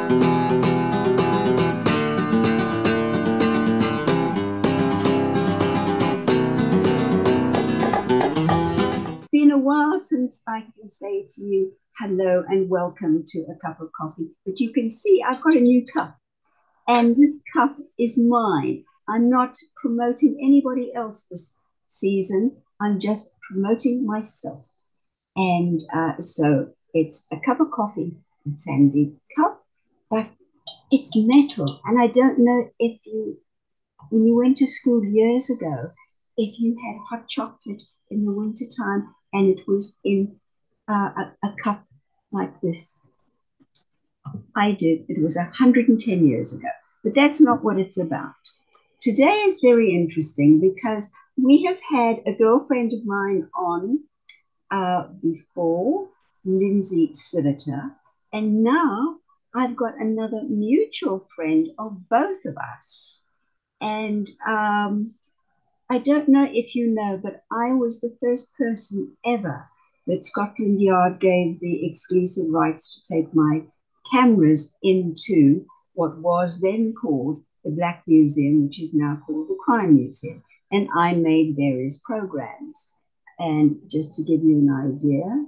Been a while since I can say to you hello and welcome to a cup of coffee. But you can see I've got a new cup, and this cup is mine. I'm not promoting anybody else this season. I'm just promoting myself. And so it's a cup of coffee, a sandy cup, but it's metal. And I don't know if you, when you went to school years ago, if you had hot chocolate in the wintertime and it was in a cup like this. I did. It was 110 years ago. But that's not what it's about. Today is very interesting because we have had a girlfriend of mine on before, Lindsay Siviter, and now I've got another mutual friend of both of us. And I don't know if you know, but I was the first person ever that Scotland Yard gave the exclusive rights to take my cameras into what was then called the Black Museum, which is now called the Crime Museum. And I made various programs. And just to give you an idea,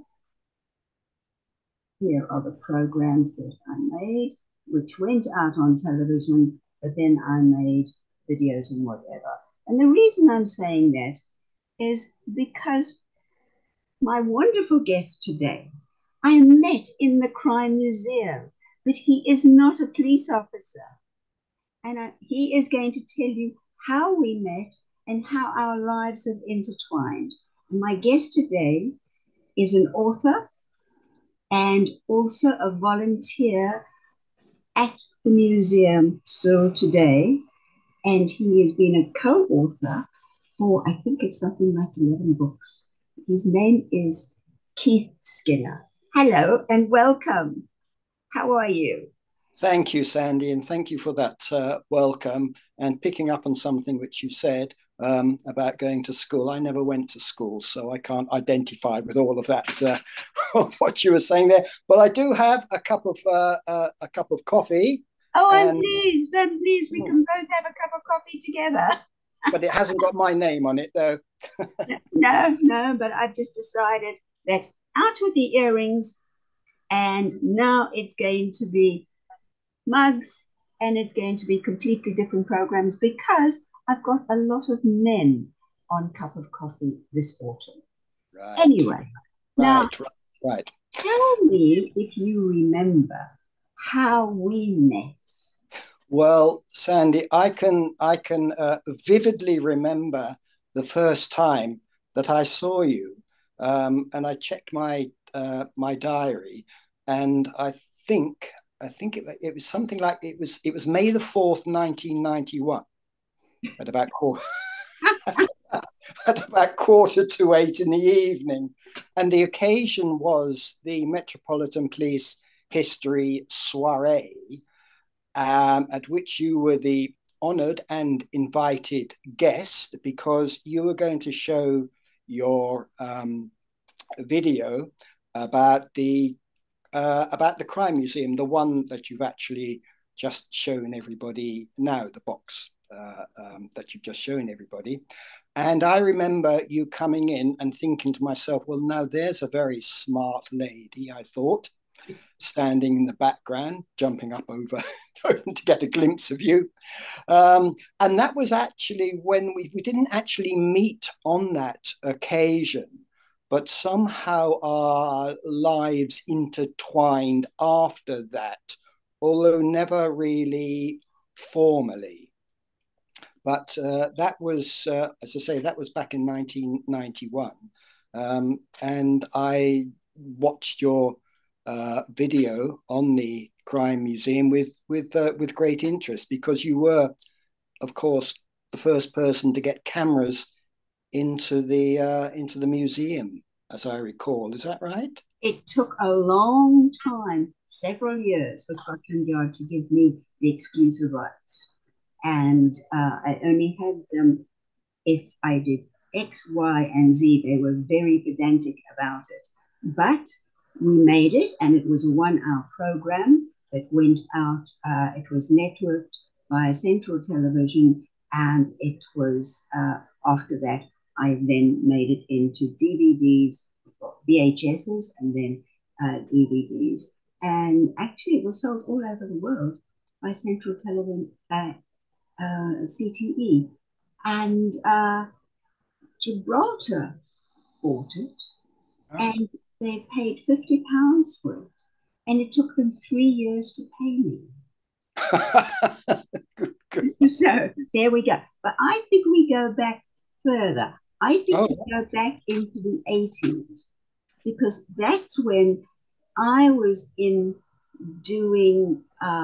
here are the programs that I made, which went out on television, but then I made videos and whatever. And the reason I'm saying that is because my wonderful guest today, I met in the Crime Museum, but he is not a police officer. And he is going to tell you how we met and how our lives have intertwined. And my guest today is an author and also a volunteer at the museum still today. And he has been a co-author for, I think it's something like 11 books. His name is Keith Skinner. Hello and welcome. How are you? Thank you, Sandy, and thank you for that welcome and picking up on something which you said about going to school. I never went to school, so I can't identify with all of that, what you were saying there. But I do have a cup of coffee. Oh, I'm pleased. I'm pleased. We can both have a cup of coffee together. But it hasn't got my name on it, though. No, but I've just decided that out with the earrings, and now it's going to be mugs, and it's going to be completely different programs because I've got a lot of men on Cup of Coffee this autumn. Right. Anyway, now right. Tell me if you remember how we met. Well, Sandy, I can vividly remember the first time that I saw you, and I checked my diary, and I think it was something like it was May the 4th, 1991, at about quarter to 8 in the evening, and the occasion was the Metropolitan Police History Soiree, at which you were the honoured and invited guest because you were going to show your video about the Crime Museum, the one that you've actually just shown everybody now, the box that you've just shown everybody. And I remember you coming in and thinking to myself, well, now there's a very smart lady, I thought, standing in the background, jumping up over to get a glimpse of you. And that was actually when we didn't actually meet on that occasion, but somehow our lives intertwined after that, although never really formally. But that was, as I say, that was back in 1991. And I watched your video on the Crime Museum with great interest because you were, of course, the first person to get cameras into the museum, as I recall. Is that right? It took a long time, several years, for Scotland Yard to give me the exclusive rights. And I only had them if I did X, Y, and Z. They were very pedantic about it. But we made it, and it was a 1-hour program. that went out. It was networked by Central Television, and it was after that I then made it into DVDs, VHSs, and then DVDs. And actually, it was sold all over the world by Central Television, CTE. And Gibraltar bought it, and they paid £50 for it. And it took them 3 years to pay me. So there we go. But I think we go back further. I think we go back into the 80s, because that's when I was in doing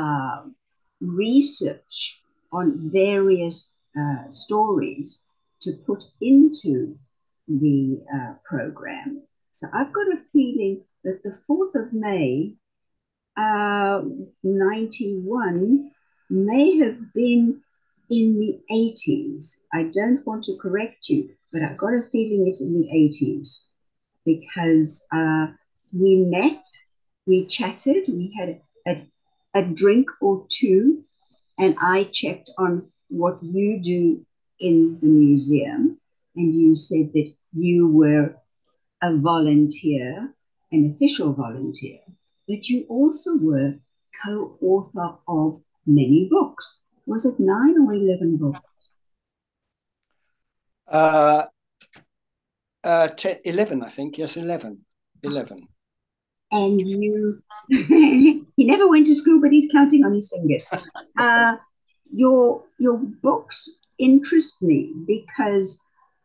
research on various stories to put into the program. So I've got a feeling that the 4th of May, 91, may have been in the 80s. I don't want to correct you, but I've got a feeling it's in the 80s, because we met, we chatted, we had a drink or two, and I checked on what you do in the museum, and you said that you were a volunteer, an official volunteer, but you also were co-author of many books. Was it 9 or 11 books? 11, I think. Yes, 11. 11. And he never went to school, but he's counting on his fingers. Your books interest me because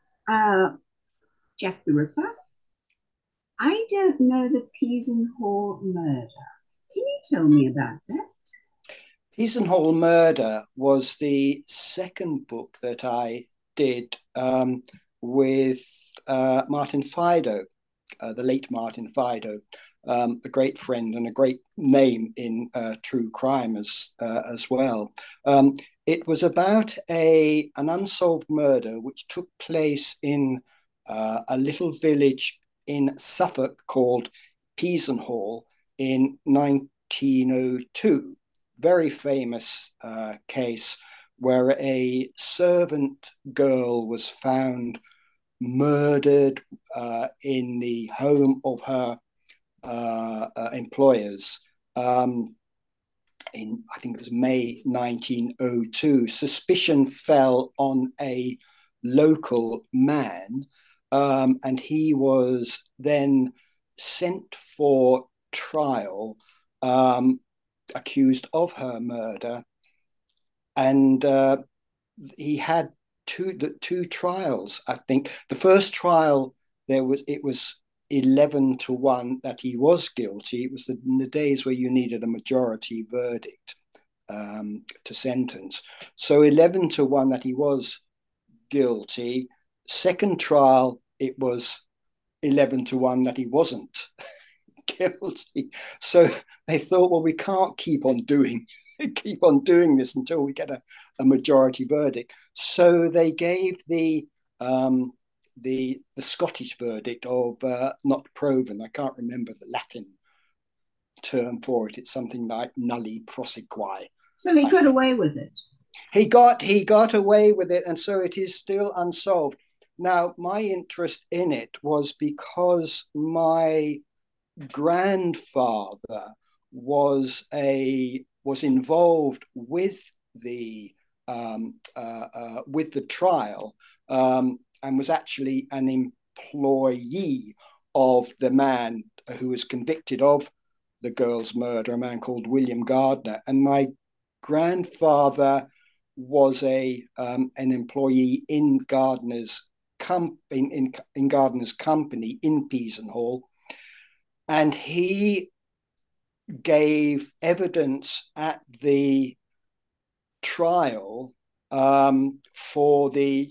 Jack the Ripper. I don't know the Hall murder. Can you tell me about that? Hall murder was the second book that I did with Martin Fido, the late Martin Fido, a great friend and a great name in true crime as well. It was about an unsolved murder which took place in a little village in Suffolk called Hall in 1902. Very famous case where a servant girl was found murdered in the home of her employers in, I think it was May 1902. Suspicion fell on a local man, and he was then sent for trial, accused of her murder, and he had two trials. I think the first trial it was 11-1 that he was guilty. It was in the days where you needed a majority verdict to sentence. So 11-1 that he was guilty. Second trial, it was 11-1 that he wasn't guilty. So they thought, well, we can't keep on doing this until we get a majority verdict. So they gave the Scottish verdict of not proven. I can't remember the Latin term for it. It's something like nulli prosequi. So he got away with it. He got away with it, and so it is still unsolved. Now, my interest in it was because my grandfather was involved with the trial, and was actually an employee of the man who was convicted of the girl's murder, a man called William Gardner. And my grandfather was an employee in Gardner's company in Hall, and he gave evidence at the trial for the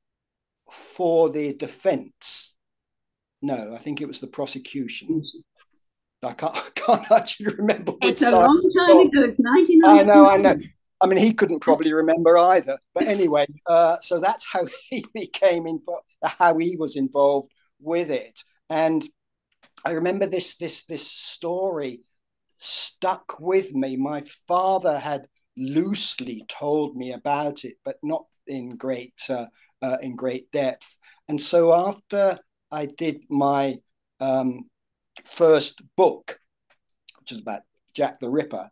defense. No, I think it was the prosecution. I can't actually remember which it's a long time ago. It's 1999. I know. I mean, he couldn't probably remember either. But anyway, so that's how he how he was involved with it. And I remember this story stuck with me. My father had loosely told me about it, but not in great depth. And so after I did my first book, which is about Jack the Ripper,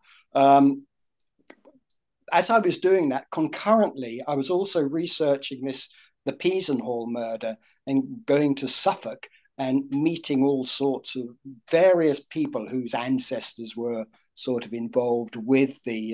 as I was doing that, concurrently, I was also researching the Peasenhall murder and going to Suffolk and meeting all sorts of various people whose ancestors were sort of involved with the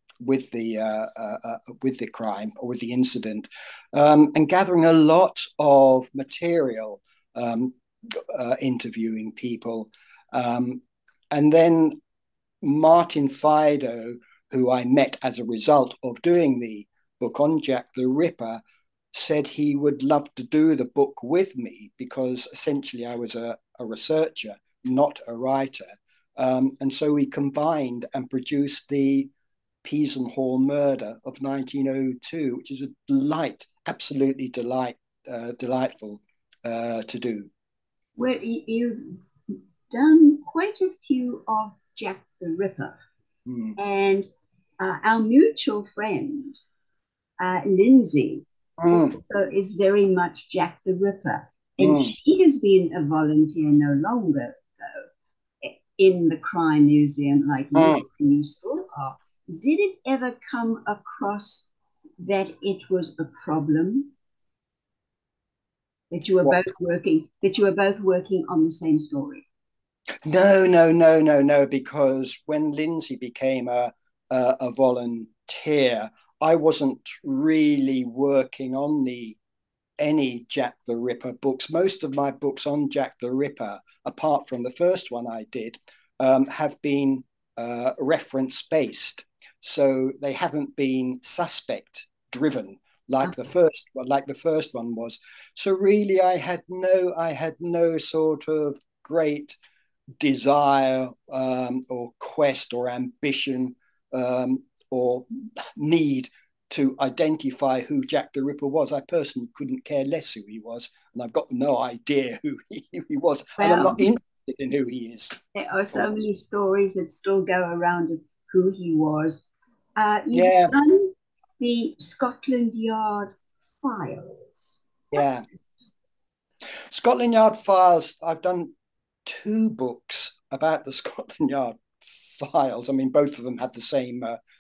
crime or with the incident, and gathering a lot of material, interviewing people, and then Martin Fido, who I met as a result of doing the book on Jack the Ripper, said he would love to do the book with me because essentially I was a researcher, not a writer. And so we combined and produced the Peasenhall murder of 1902, which is a delight, absolutely delightful to do. Well, you've done quite a few of Jack the Ripper. Mm. And our mutual friend, Lindsay, also is very much Jack the Ripper. And she has been a volunteer no longer, though, in the crime museum like you, and you still are. Did it ever come across that it was a problem? That you were both working on the same story? No, because when Lindsay became a volunteer, I wasn't really working on any Jack the Ripper books. Most of my books on Jack the Ripper, apart from the first one I did, have been reference based, so they haven't been suspect driven like the first one was. So really, I had no sort of great desire, or quest or ambition, or need to identify who Jack the Ripper was. I personally couldn't care less who he was, and I've got no idea who he was, and I'm not interested in who he is. There are so many stories that still go around of who he was. You've Yeah, done the Scotland Yard files. yeah. Scotland Yard files. I've done two books about the Scotland Yard files. I mean, both of them had the same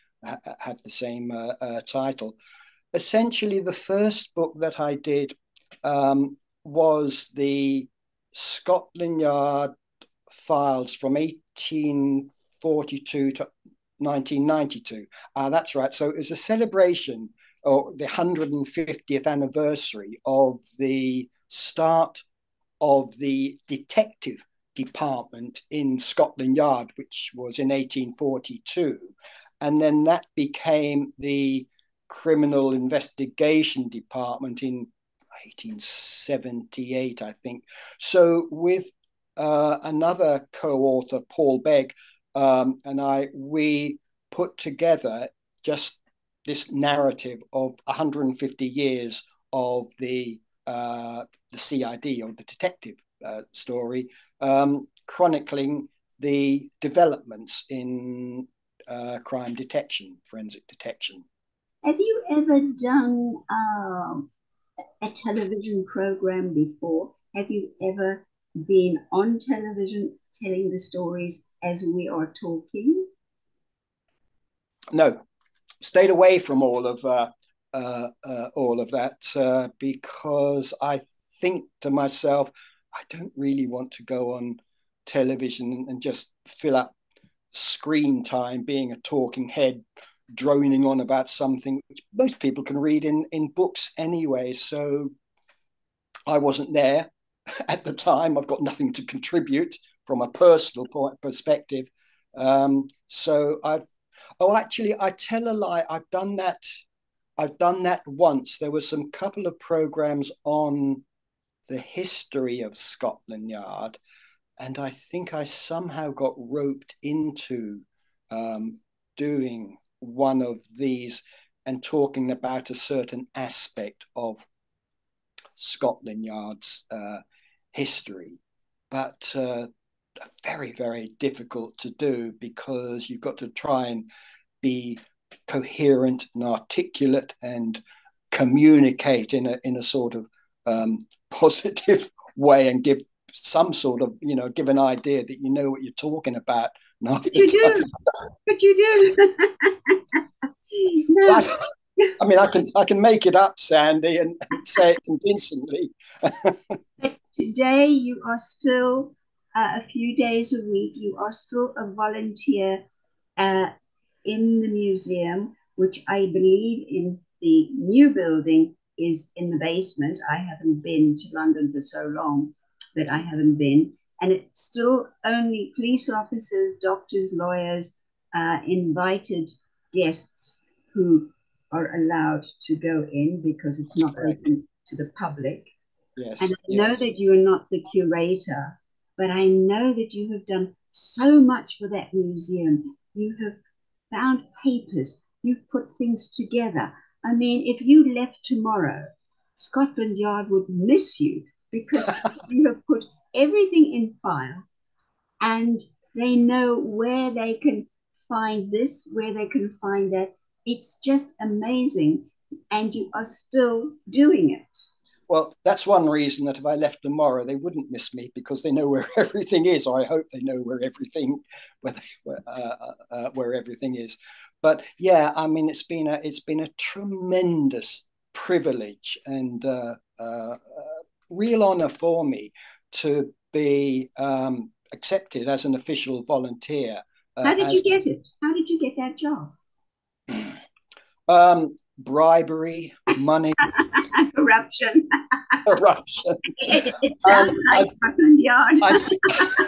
title. Essentially, the first book that I did was the Scotland Yard files from 1842 to 1992. That's right. So it was a celebration, or the 150th anniversary of the start of the detective department in Scotland Yard, which was in 1842. And then that became the Criminal Investigation Department in 1878, I think. So with another co-author, Paul Begg, and we put together just this narrative of 150 years of the CID, or the detective story, chronicling the developments in crime detection, forensic detection. Have you ever done a television program before? Have you ever been on television telling the stories as we are talking? No, stayed away from all of that, because I think to myself, I don't really want to go on television and just fill up screen time being a talking head, droning on about something which most people can read in books anyway. So I wasn't there at the time. I've got nothing to contribute from a personal perspective. So actually, I tell a lie. I've done that once. There were some couple of programs on the history of Scotland Yard, and I think I somehow got roped into doing one of these and talking about a certain aspect of Scotland Yard's history. But very, very difficult to do, because you've got to try and be coherent and articulate and communicate in a sort of positive way, and give some sort of, give an idea that you know what you're talking about. And half But the you time, do. But you do. No. I mean, I can make it up, Sandy, and say it convincingly. But today you are still a few days a week. You are still a volunteer uh, in the museum, which I believe in the new building is in the basement. I haven't been to London for so long that I haven't been. And it's still only police officers, doctors, lawyers, invited guests who are allowed to go in, because it's That's not correct. open to the public. And Yes, I know yes. that you are not the curator, but I know that you have done so much for that museum. You have found papers, you've put things together. I mean, if you left tomorrow, Scotland Yard would miss you, because you have put everything in file, and they know where they can find this, where they can find that. It's just amazing. And you are still doing it. Well, that's one reason that if I left tomorrow, they wouldn't miss me, because they know where everything is, or I hope they know where everything is. But yeah, I mean, it's been a tremendous privilege and real honor for me to be accepted as an official volunteer. How did you As get it? How did you get that job? bribery, money, Corruption. corruption. It sounds I, like Scotland Yard. I,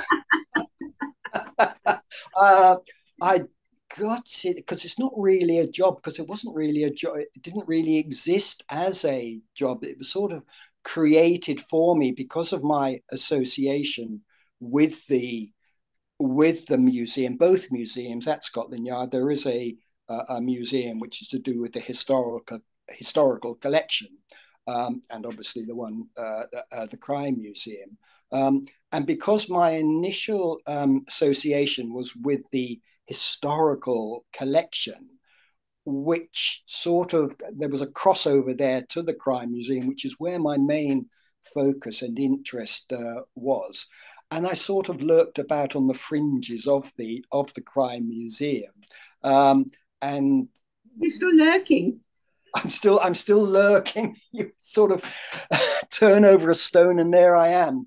I got it because it's not really a job, because it wasn't really a job. It didn't really exist as a job. It was sort of created for me because of my association with the museum, both museums at Scotland Yard. There is a museum which is to do with the historical collection, and obviously the one, the Crime Museum. And because my initial association was with the historical collection, which sort of, there was a crossover there to the Crime Museum, which is where my main focus and interest was. And I sort of lurked about on the fringes of the Crime Museum, and You're still lurking. I'm still lurking. You sort of turn over a stone, and there I am.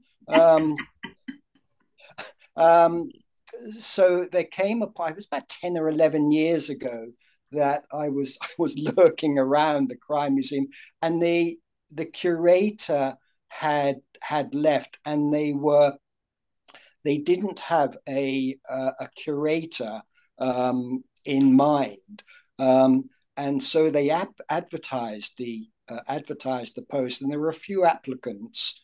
Um, so there came a point. It was about 10 or 11 years ago that I was lurking around the Crime Museum, and the curator had left, and they didn't have a curator in mind, and so they advertised the post, and there were a few applicants,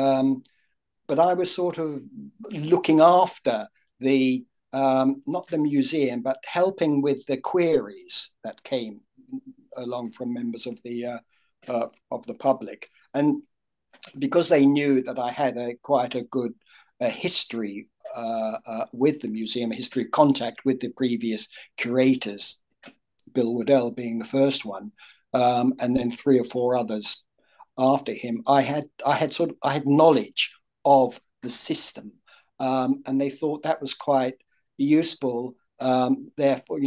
but I was sort of looking after the not the museum, but helping with the queries that came along from members of the public, and because they knew that I had quite a good history with the museum, a history of contact with the previous curators, Bill Waddell being the first one, and then three or four others after him. I had knowledge of the system, and they thought that was quite useful. Therefore,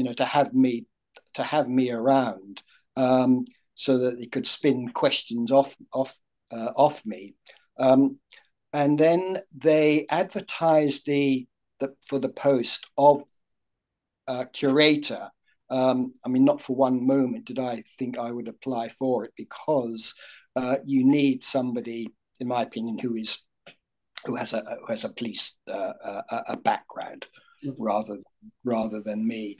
to have me around, so that they could spin questions off me. And then they advertised for the post of curator. I mean, not for one moment did I think I would apply for it, because you need somebody, in my opinion, who has a police a background rather than me.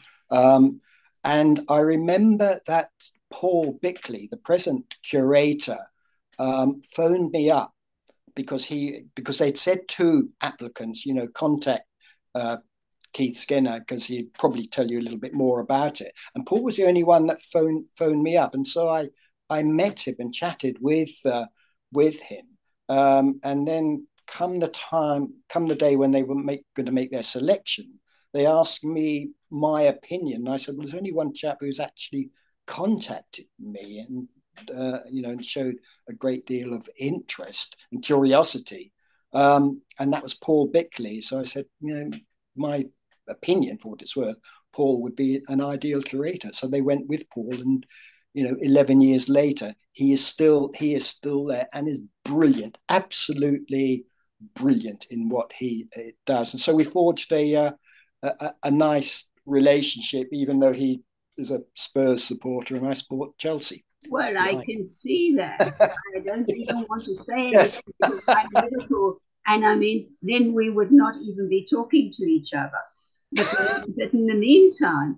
And I remember that Paul Bickley, the present curator, phoned me up because they'd said to applicants, contact Keith Skinner, because he'd probably tell you a little bit more about it. And Paul was the only one that phoned me up, and so I met him and chatted with him, and then come the day when they were going to make their selection, they asked me my opinion. And I said, well, there's only one chap who's actually contacted me and, and showed a great deal of interest and curiosity. And that was Paul Bickley. So I said, my opinion, for what it's worth, Paul would be an ideal curator. So they went with Paul, and 11 years later, he is still there and is brilliant, absolutely brilliant in what he does. And so we forged a nice relationship, even though he is a Spurs supporter and I support Chelsea. Well, I can see that. I don't even want to say anything Yes. because I'm Liverpool. And I mean, then we would not even be talking to each other. But in the meantime,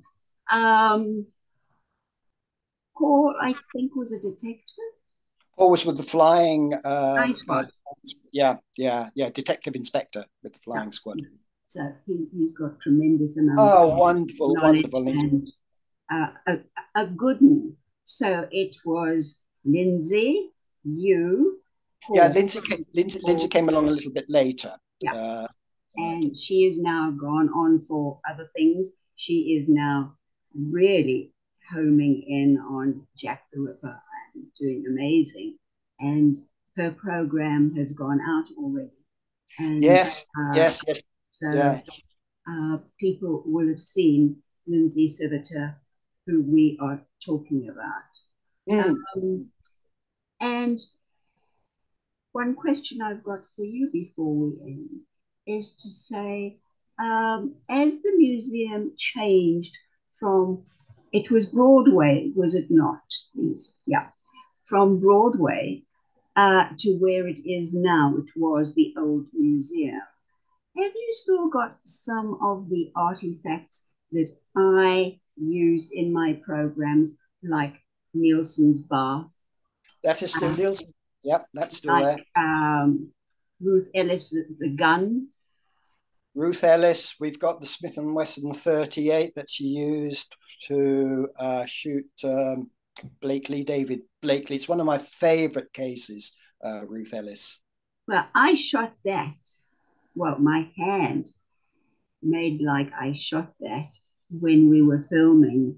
Paul, I think, was a detective. Paul was with the flying, detective inspector with the flying squad. So he's got tremendous amount of wonderful. And a good one. So it was Lindsay, you, Paul. Yeah, Lindsay came along a little bit later. Yeah. And she is now gone on for other things. She is now really homing in on Jack the Ripper and doing amazing. And her program has gone out already. And, yes. So people will have seen Lindsay Civita, who we are talking about. And one question I've got for you before we end is to say, as the museum changed from, it was Broadway, was it not? Yeah, from Broadway to where it is now, which was the old museum. Have you still got some of the artifacts that I used in my programs, like Nielsen's bath? That is still Nielsen. Yep, that's still there. Ruth Ellis, the gun. Ruth Ellis, we've got the Smith & Wesson 38 that she used to shoot David Blakely. It's one of my favourite cases, Ruth Ellis. Well, I shot that. Well, my hand made like I shot that when we were filming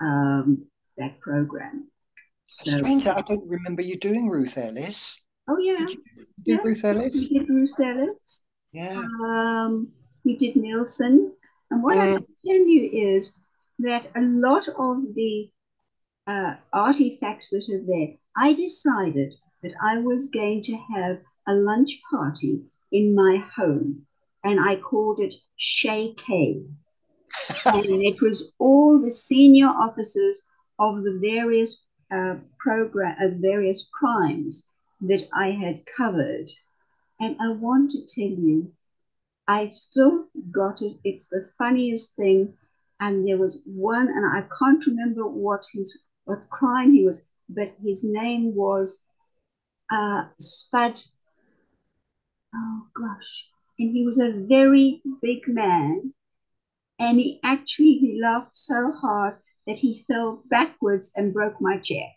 that program. So, strange, I don't remember you doing Ruth Ellis. Oh, yeah. Did you do Ruth Ellis? We did Ruth Ellis. Yeah. We did Nielsen. And what I can tell you is that a lot of the artifacts that are there, I decided that I was going to have a lunch party in my home, and I called it Shay K. And it was all the senior officers of the various various crimes that I had covered. And I want to tell you, I still got it. It's the funniest thing. And there was one, and I can't remember what crime he was, but his name was Spud. Oh gosh. And he was a very big man. And he laughed so hard that he fell backwards and broke my chair.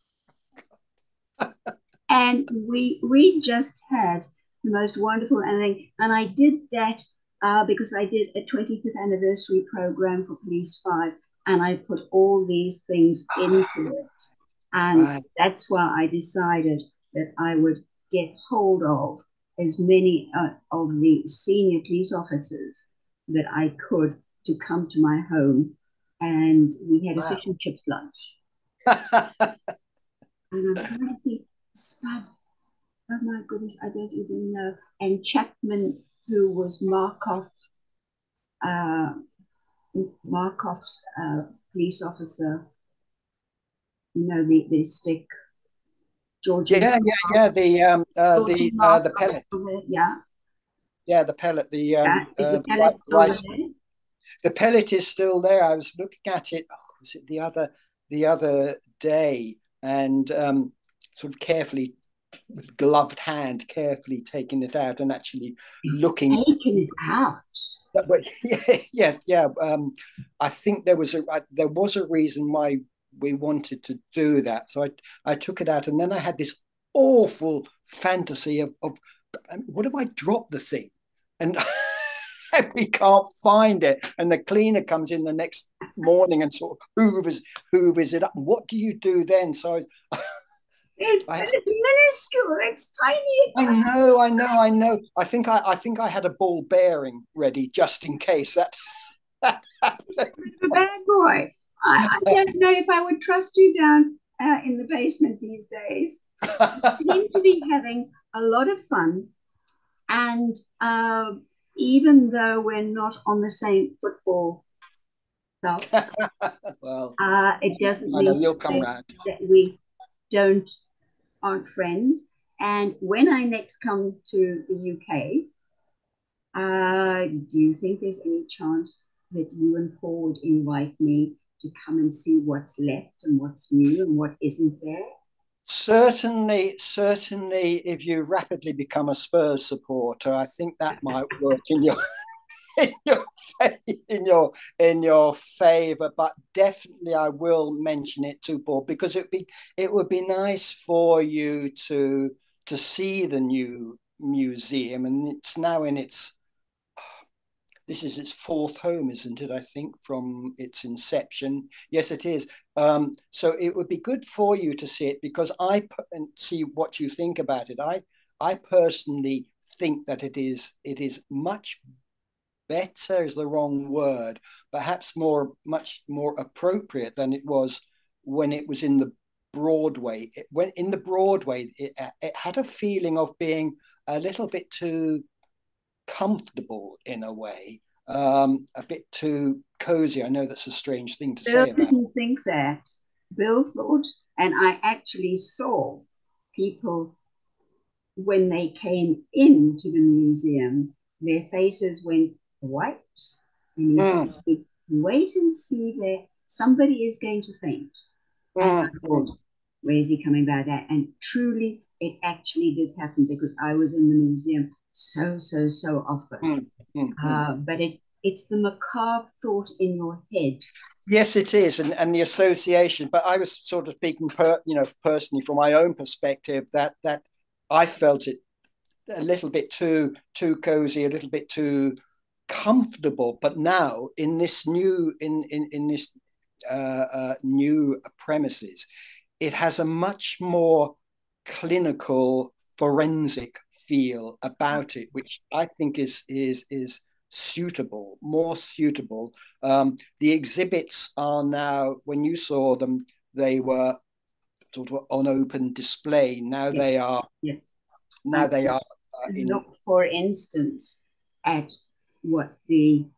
And we just had the most wonderful thing. And I did that because I did a 25th anniversary program for Police 5, and I put all these things into it. And that's why I decided that I would get hold of as many of the senior police officers that I could to come to my home, and we had a fish and chips lunch. And I'm trying to think, Spud, oh my goodness, I don't even know. And Chapman, who was Markov's police officer, the stick. George. The pellet. Yeah, the pellet. The pellet is still there. I was looking at it. Was it the other day, and sort of carefully, with gloved hand, carefully taking it out and actually looking. Taking it out. Yes. I think there was a reason why we wanted to do that. So I took it out, and then I had this awful fantasy of what if I drop the thing? And we can't find it. And the cleaner comes in the next morning and sort of hoovers it up. What do you do then? So I, It's minuscule. It's tiny. I know. I think I had a ball bearing ready just in case that A bad boy. I don't know if I would trust you down in the basement these days. You seem to be having a lot of fun, and even though we're not on the same football club, well, it doesn't I know mean you'll come that, round. that we don't aren't friends. And when I next come to the UK, do you think there's any chance that you and Paul would invite me to come and see what's left and what's new and what isn't there? Certainly, if you rapidly become a Spurs supporter, I think that might work in your in your in your favour. But definitely, I will mention it to Paul because it would be nice for you to see the new museum, and it's now in its this is its fourth home, isn't it? I think from its inception. Yes, it is. So it would be good for you to see it because and see what you think about it. I personally think that it is much better is the wrong word, perhaps much more appropriate than it was when it was in the Broadway. When in the Broadway, it had a feeling of being a little bit too comfortable in a way, a bit too cozy. I know that's a strange thing to Bill say about. didn't think that. Bill thought, and I actually saw people when they came into the museum, their faces went white. And he said, Mm, wait and see there, somebody is going to faint. And I mm. thought, where is he coming by that? And truly, it actually did happen because I was in the museum so often. Mm, mm. But it's the macabre thought in your head. Yes, it is, and the association. But I was sort of speaking, personally from my own perspective, that I felt it a little bit too cozy, a little bit too comfortable. But now in this in this new premises, it has a much more clinical, forensic feel about it, which I think is suitable, more suitable. The exhibits are now, when you saw them, they were sort of on open display. Now Yes, they are yes. now I they are in. look, for instance, at what the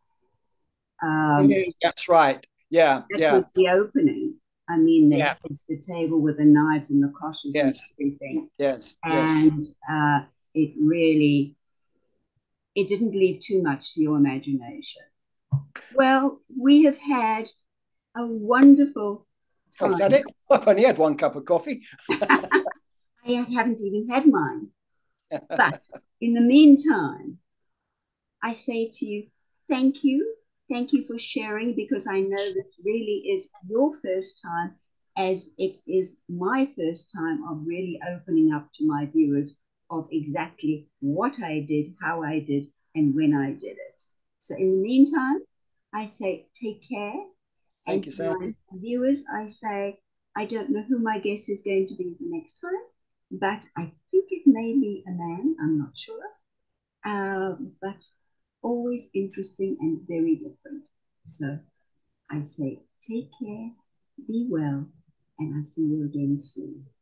That's right. Yeah, that yeah, was the opening. I mean, yeah. it's the table with the knives and the koshes and Yes, everything, yes, yes. and it really it didn't leave too much to your imagination. Well, we have had a wonderful Oh, is that time. it? I've only had one cup of coffee. I haven't even had mine, but in the meantime, I say to you, thank you. Thank you for sharing because I know this really is your first time, as it is my first time of really opening up to my viewers of exactly what I did, how I did, and when I did it. So, in the meantime, I say take care. And Thank you, to my Sandy. viewers, I say I don't know who my guest is going to be the next time, but I think it may be a man. I'm not sure. But always interesting and very different. So I say, take care, be well, and I'll see you again soon.